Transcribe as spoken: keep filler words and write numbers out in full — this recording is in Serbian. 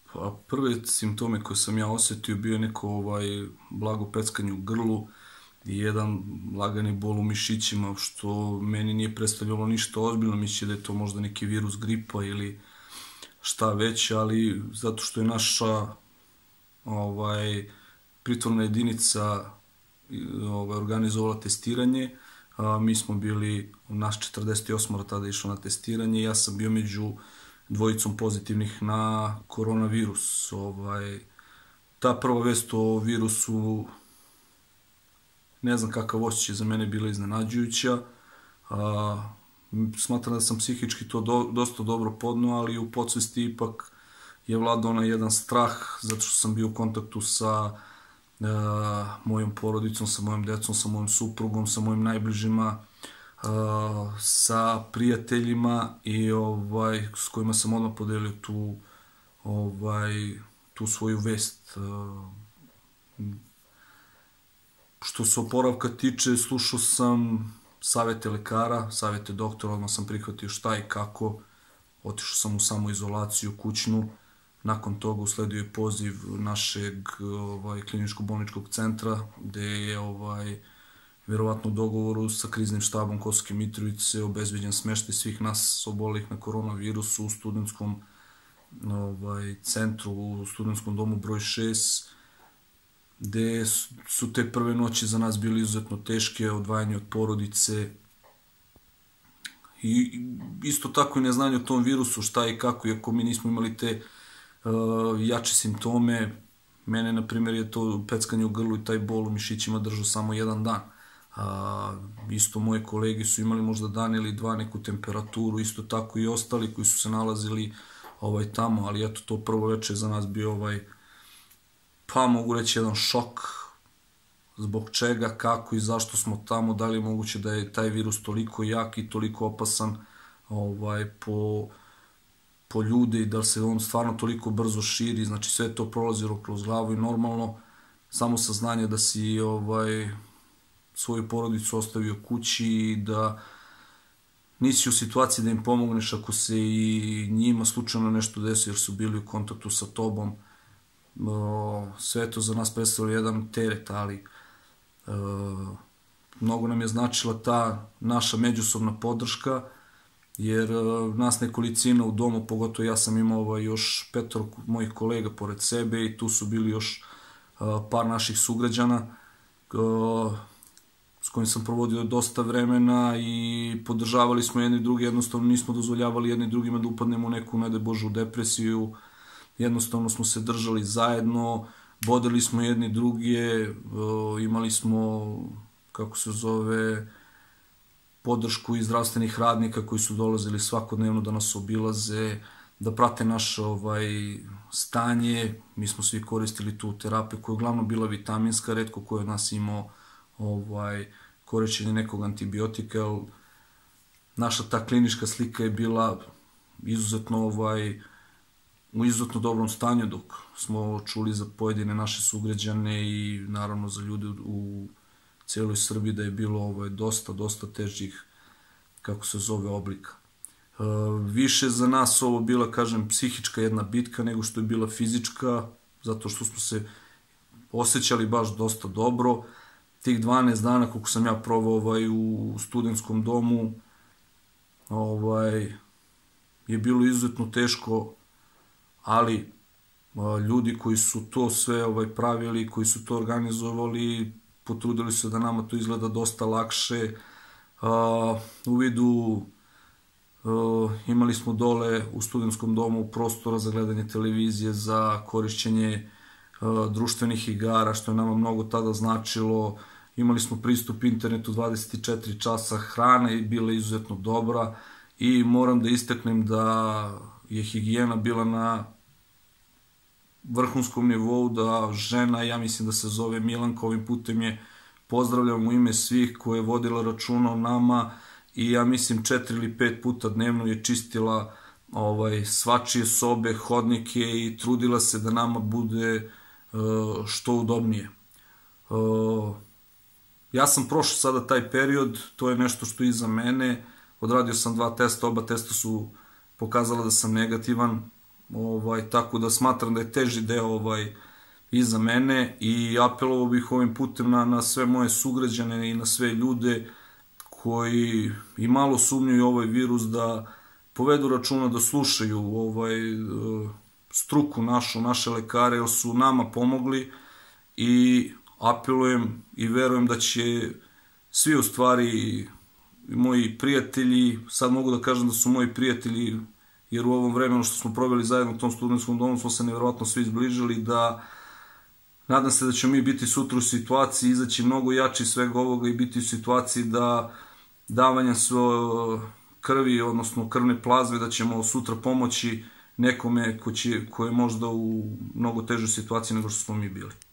Pa prve simptome koje sam ja osetio bio je neko ovaj, blago peckanje u grlu i jedan lagani bol u mišićima, što meni nije predstavljalo ništa ozbiljno, misli da je to možda neki virus gripa ili šta već, ali zato što je naša ovaj, pritvorna jedinica ovaj, organizovala testiranje, a, mi smo bili, naš četrdeset osam tada išao na testiranje, ja sam bio među dvojicom pozitivnih na koronavirus. Ovaj, ta prva vest o virusu, ne znam kakav osjećaj, za mene bila iznenađujuća. A, smatram da sam psihički to do, dosta dobro podneo, ali u podsvesti ipak je vladao onaj jedan strah, zato što sam bio u kontaktu sa a, mojom porodicom, sa mojom decom, sa mojom suprugom, sa mojim najbližima, a, sa prijateljima i ovaj, s kojima sam odmah podelio tu, ovaj, tu svoju vest. A, što se oporavka tiče, slušao sam savete lekara, savete doktora, odmah sam prihvatio šta i kako, otišao sam u samoizolaciju kućnu, nakon toga usledio je poziv našeg ovaj, kliničko-bolničkog centra, gde je ovaj, verovatno u dogovoru sa kriznim štabom Kosovske Mitrovice obezbeđen smeštaj svih nas obolelih na koronavirusu u studentskom ovaj, centru, u studentskom domu broj šest, gde su te prve noći za nas bili izuzetno teške, odvajanje od porodice i isto tako i neznanje o tom virusu, šta i kako, iako mi nismo imali te uh, jače simptome. Mene, na primjer, je to peckanje u grlu i taj bol u mišićima držao samo jedan dan. Uh, isto moje kolege su imali možda dan ili dva neku temperaturu, isto tako i ostali koji su se nalazili ovaj, tamo, ali eto, to prvo večer za nas bio ovaj, pa mogu reći jedan šok, zbog čega, kako i zašto smo tamo, da li je moguće da je taj virus toliko jak i toliko opasan ovaj, po, po ljude i da se on stvarno toliko brzo širi, znači sve to prolazilo kroz glavu i normalno samo saznanje da si ovaj, svoju porodicu ostavio kući i da nisi u situaciji da im pomogneš ako se i njima slučajno nešto desi jer su bili u kontaktu sa tobom. Sve to za nas predstavlja jedan teret, ali uh, mnogo nam je značila ta naša međusobna podrška, jer uh, nas nekolicina u domu, pogotovo ja sam imao ovaj, još petoro mojih kolega pored sebe i tu su bili još uh, par naših sugrađana uh, s kojim sam provodio dosta vremena i podržavali smo jedni drugi, jednostavno nismo dozvoljavali jedni drugima da upadnemo u neku, ne daj Bože, u depresiju. Jednostavno smo se držali zajedno, bodili smo jedni druge, imali smo, kako se zove, podršku i zdravstvenih radnika koji su dolazili svakodnevno da nas obilaze, da prate naše ovaj, stanje. Mi smo svi koristili tu terapiju koja je uglavnom bila vitaminska, retko koja od nas imao ovaj, korišćenje nekog antibiotika. Naša ta klinička slika je bila izuzetno ovaj, u izuzetno dobrom stanju, dok smo čuli za pojedine naše sugrađane i naravno za ljude u cijeloj Srbiji da je bilo ovaj, dosta, dosta težih, kako se zove, oblika. E, više za nas ovo bila, kažem, psihička jedna bitka nego što je bila fizička, zato što smo se osjećali baš dosta dobro. Tih dvanaest dana koliko sam ja provao ovaj, u studentskom domu ovaj, je bilo izuzetno teško, ali a, ljudi koji su to sve ovaj, pravili, koji su to organizovali, potrudili se da nama to izgleda dosta lakše. A, u vidu a, imali smo dole u studentskom domu prostora za gledanje televizije, za korišćenje a, društvenih igara, što je nama mnogo tada značilo. Imali smo pristup internetu dvadeset četiri časa, hrana je bila izuzetno dobra i moram da istaknem da je higijena bila na vrhunskom nivou, da žena, ja mislim da se zove Milanka, ovim putem je pozdravljam u ime svih koje je vodila računa o nama i ja mislim četiri ili pet puta dnevno je čistila ovaj, svačije sobe, hodnike i trudila se da nama bude uh, što udobnije. Uh, ja sam prošao sada taj period, to je nešto što je iza mene, odradio sam dva testa, oba testa su pokazala da sam negativan, ovaj, tako da smatram da je teži deo ovaj, iza mene i apelovao bih ovim putem na, na sve moje sugrađane i na sve ljude koji i malo sumnjuju ovaj virus da povedu računa, da slušaju ovaj, struku našu, naše lekare, jer su nama pomogli i apelujem i verujem da će svi u stvari moji prijatelji, sad mogu da kažem da su moji prijatelji, jer u ovom vremenu što smo proveli zajedno u tom studentskom domu smo se nevjerojatno svi zbližili, da nadam se da ćemo mi biti sutra u situaciji, izaći mnogo jači svega ovoga i biti u situaciji da davanja svoje krvi, odnosno krvne plazme, da ćemo sutra pomoći nekome ko, će, ko je možda u mnogo težoj situaciji nego što smo mi bili.